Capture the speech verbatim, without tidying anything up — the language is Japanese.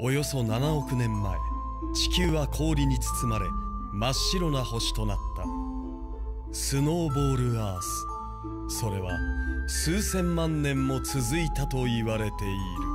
およそななおくねんまえ、地球は氷に包まれ真っ白な星となった。スノーボールアース、それは数千万年も続いたと言われている。